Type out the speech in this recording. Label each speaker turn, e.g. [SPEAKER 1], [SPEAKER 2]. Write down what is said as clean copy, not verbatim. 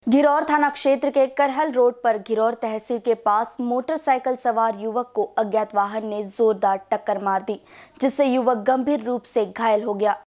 [SPEAKER 1] घिरौर थाना क्षेत्र के करहल रोड पर घिरौर तहसील के पास मोटरसाइकिल सवार युवक को अज्ञात वाहन ने जोरदार टक्कर मार दी, जिससे युवक गंभीर रूप से घायल हो गया।